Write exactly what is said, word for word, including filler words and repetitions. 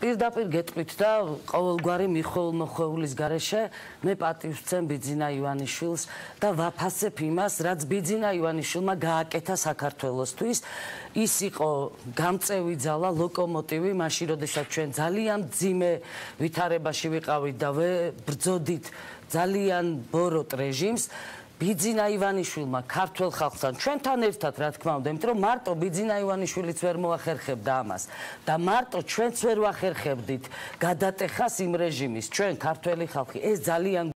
პირდაპირ გეტყვით და ყოველგვარი მიხოულ-მოხეულის გარეშე მე პატივს ვცემ ბიძინა ივანიშვილს და ვაფასებ იმას, რაც ბიძინა ივანიშვილმა გააკეთა საქართველოსთვის. ის იყო გამწევი ძალა, ლოკომოტივი, მაშინ როდესაც ჩვენ ძალიან მძიმე ვითარებაში ვიყავით და ბრძოდით ძალიან ბოროტ რეჟიმს. ბიძინა ივანიშვილმა ქართველ ხალხთან ჩვენთან ერთად რა თქმა უნდა, იმიტომ რომ მარტო ბიძინა ივანიშვილიც ვერ მოახერხებდა ამას და მარტო ჩვენც ვერ ვახერხებდით გადატეხას იმ რეჟიმის, ჩვენ ქართველი ხალხი, ეს ძალიან